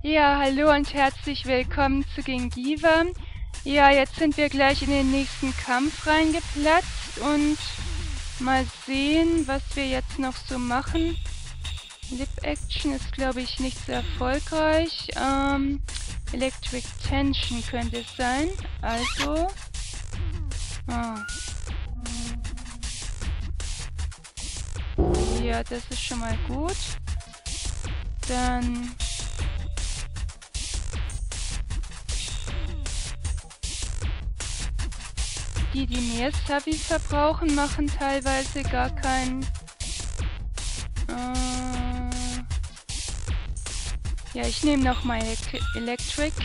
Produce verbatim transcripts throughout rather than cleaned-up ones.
Ja, hallo und herzlich willkommen zu Gengiva. Ja, jetzt sind wir gleich in den nächsten Kampf reingeplatzt und mal sehen, was wir jetzt noch so machen. Lip Action ist, glaube ich, nicht so erfolgreich. Ähm, Electric Tension könnte es sein. Also... Oh. Ja, das ist schon mal gut. Dann... Die, die mehr Sabi verbrauchen, machen teilweise gar keinen... Äh ja, ich nehme nochmal Electric.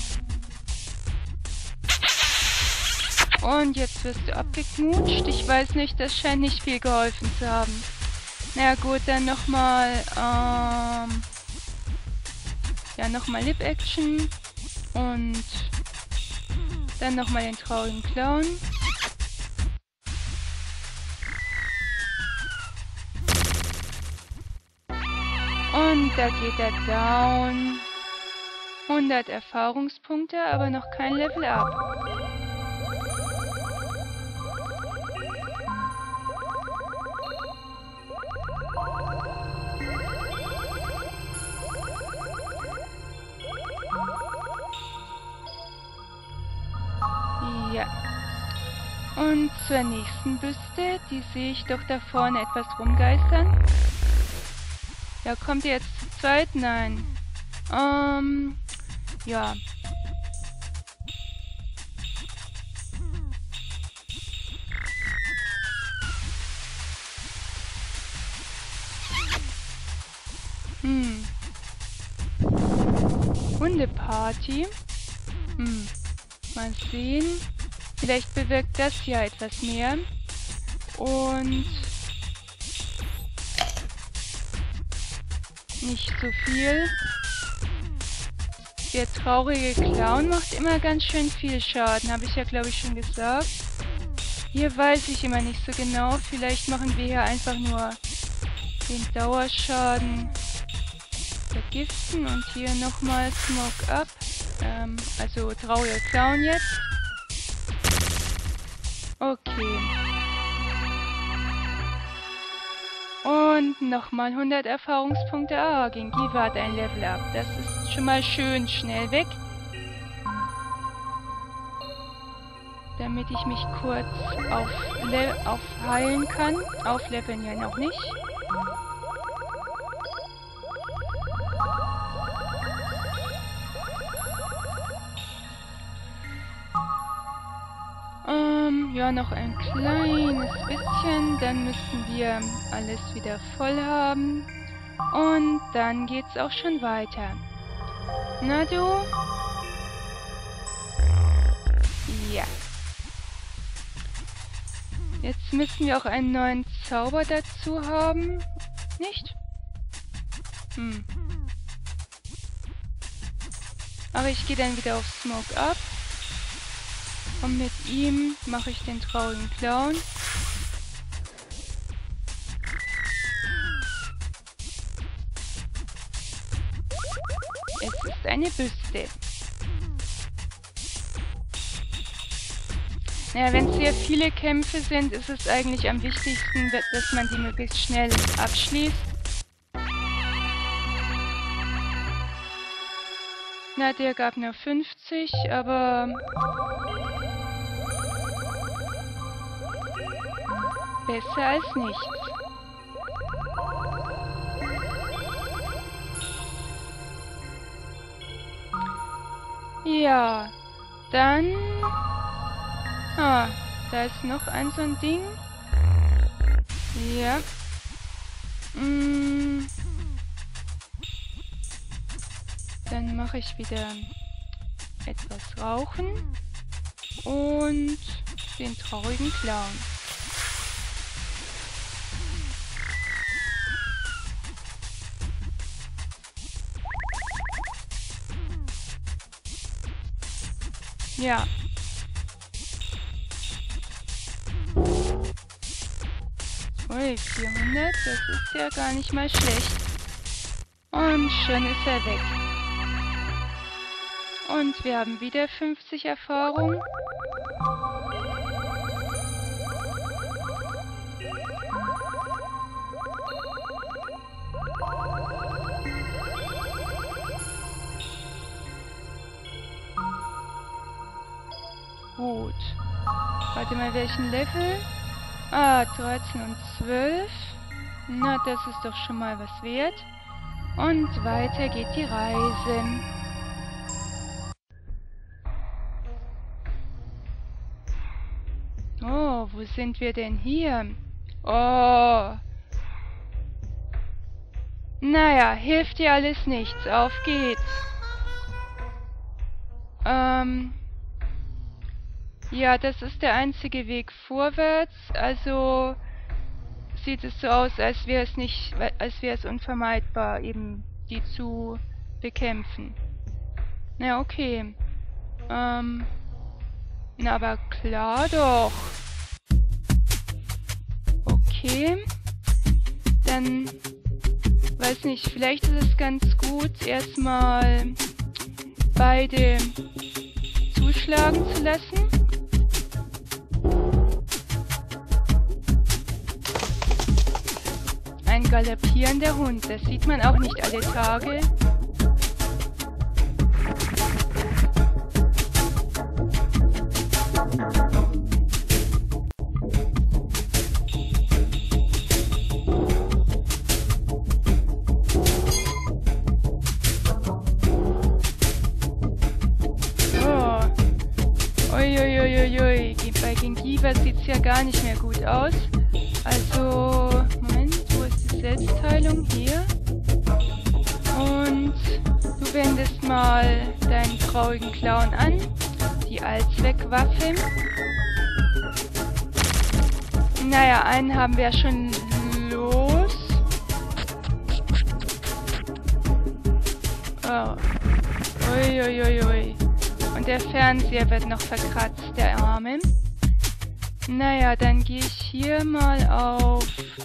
Und jetzt wirst du abgeknutscht. Ich weiß nicht, das scheint nicht viel geholfen zu haben. Na gut, dann nochmal... Ähm ja, nochmal Lip Action. Und... dann nochmal den traurigen Clown. Und da geht er down. hundert Erfahrungspunkte, aber noch kein Level Up. Ja. Und zur nächsten Büste, die sehe ich doch da vorne etwas rumgeistern. Ja, kommt ihr jetzt zu zweit? Nein. Ähm, ja. Hm. Hundeparty. Hm. Mal sehen. Vielleicht bewirkt das ja etwas mehr. Und... nicht so viel. Der traurige Clown macht immer ganz schön viel Schaden, habe ich ja glaube ich schon gesagt. Hier weiß ich immer nicht so genau. Vielleicht machen wir hier einfach nur den Dauerschaden vergiften und hier nochmal Smoke Up. Ähm, also trauriger Clown jetzt. Okay. Und nochmal hundert Erfahrungspunkte. Ah, Gengiva hat ein Level Up. Das ist schon mal schön schnell weg. Damit ich mich kurz auf aufheilen kann. Aufleveln ja noch nicht. Ähm, ja, noch ein kleines bisschen. Dann müssten wir alles wieder voll haben. Und dann geht's auch schon weiter. Na du? Ja. Jetzt müssen wir auch einen neuen Zauber dazu haben. Nicht? Hm. Aber ich gehe dann wieder auf Smoke Up. Und mit ihm mache ich den traurigen Clown. Es ist eine Büste. Naja, wenn sehr viele Kämpfe sind, ist es eigentlich am wichtigsten, dass man die möglichst schnell abschließt. Na, der gab nur fünfzig, aber... besser als nichts. Ja, dann... Ah, da ist noch ein so ein Ding. Ja. Mm. Dann mache ich wieder etwas Rauchen und den traurigen Clown. Ja. Ui, vierhundert, das ist ja gar nicht mal schlecht. Und schon ist er weg. Und wir haben wieder fünfzig Erfahrung. Gut. Warte mal, welchen Level? Ah, dreizehn und zwölf. Na, das ist doch schon mal was wert. Und weiter geht die Reise. Oh, wo sind wir denn hier? Oh. Naja, hilft dir alles nichts. Auf geht's. Ähm... Ja, das ist der einzige Weg vorwärts. Also sieht es so aus, als wäre es nicht, als wäre es unvermeidbar, eben die zu bekämpfen. Na okay. Ähm. Na, aber klar doch. Okay. Dann, weiß nicht, vielleicht ist es ganz gut, erstmal beide zuschlagen zu lassen. Ein galoppierender Hund, das sieht man auch nicht alle Tage. So. Uiuiuiui, bei Gengiva sieht es ja gar nicht mehr gut aus. Also, Moment, wo ist die Selbstheilung? Hier. Und du wendest mal deinen traurigen Clown an. Die Allzweckwaffe. Naja, einen haben wir schon los. Oh. Uiuiuiui. Ui, ui. Und der Fernseher wird noch verkratzt, der Arme. Naja, dann gehe ich hier mal auf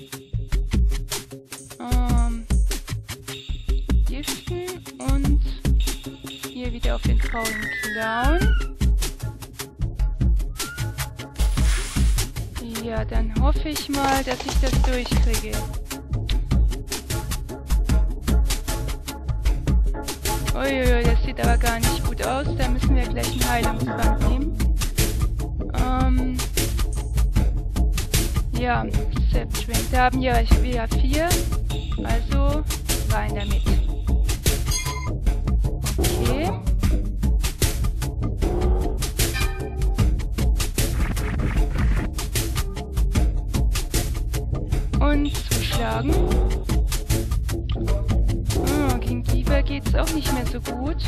ähm, Giften und hier wieder auf den traurigen Clown. Ja, dann hoffe ich mal, dass ich das durchkriege. Uiuiui, das sieht aber gar nicht gut aus. Da müssen wir gleich einen Heilungstrank nehmen. Ähm... Ja, Selbstschwing. Da haben wir wieder vier. Also rein damit. Okay. Und zuschlagen. Oh, gegen Gengiva geht's auch nicht mehr so gut.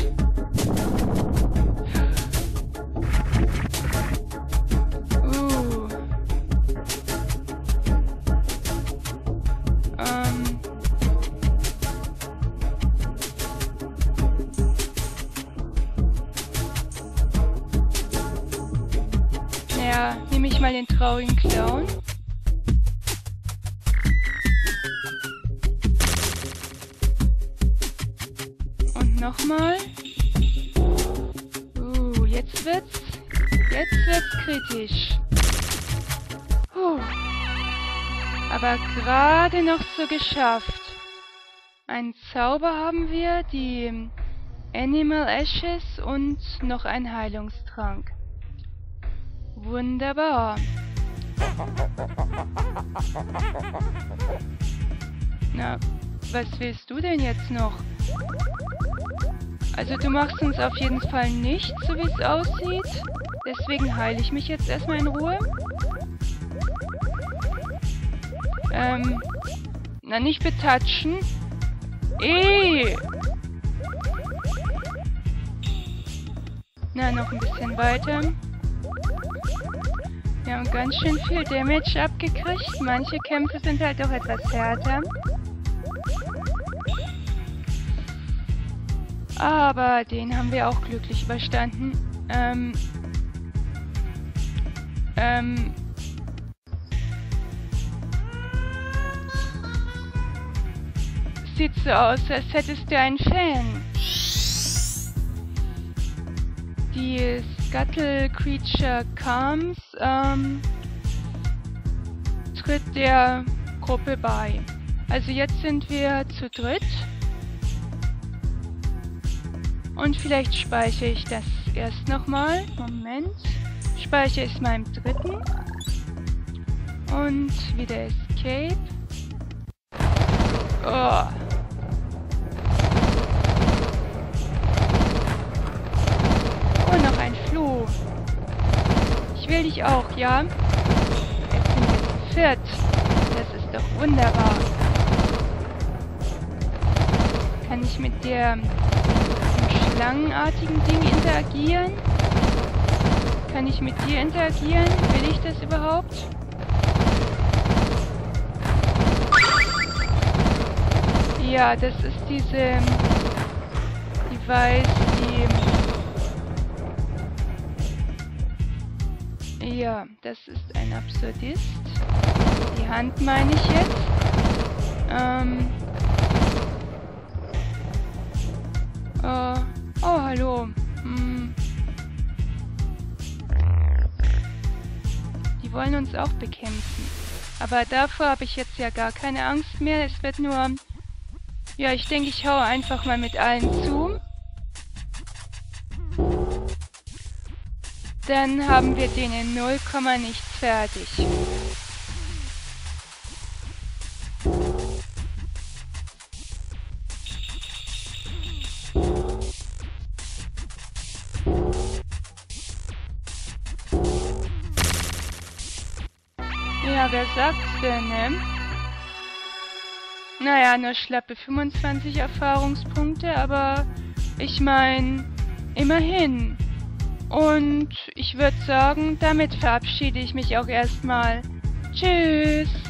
Ja, nehme ich mal den traurigen Clown. Und nochmal. Uh, jetzt wird's. Jetzt wird's kritisch. Puh. Aber gerade noch so geschafft. Einen Zauber haben wir, die Animal Ashes und noch ein Heilungstrank. Wunderbar. Na, was willst du denn jetzt noch? Also du machst uns auf jeden Fall nichts, so wie es aussieht. Deswegen heile ich mich jetzt erstmal in Ruhe. Ähm, na nicht betatschen. Eh! Na, noch ein bisschen weiter. Wir haben ganz schön viel Damage abgekriegt. Manche Kämpfe sind halt auch etwas härter. Aber den haben wir auch glücklich überstanden. Ähm... Ähm... Sieht so aus, als hättest du einen Fan. die Scuttle Creature comes, ähm, tritt der Gruppe bei. Also jetzt sind wir zu dritt. Und vielleicht speichere ich das erst nochmal. Moment. Speichere es meinem dritten. Und wieder Escape. Oh. Und noch ein Floh. Ich will dich auch, ja? Jetzt sind wir zu viert. Das ist doch wunderbar. Kann ich mit der schlangenartigen Ding interagieren? Kann ich mit dir interagieren? Will ich das überhaupt? Ja, das ist diese Device, die... Ja, das ist ein Absurdist. Die Hand meine ich jetzt. Ähm... Uh, oh, hallo. Hm. Die wollen uns auch bekämpfen. Aber davor habe ich jetzt ja gar keine Angst mehr. Es wird nur... Ja, ich denke, ich hau einfach mal mit allen zu. Dann haben wir den in null Komma nichts fertig. Ja, wer sagt's denn, ne? Naja, nur schlappe fünfundzwanzig Erfahrungspunkte, aber ich meine, immerhin. Und ich würde sagen, damit verabschiede ich mich auch erstmal. Tschüss!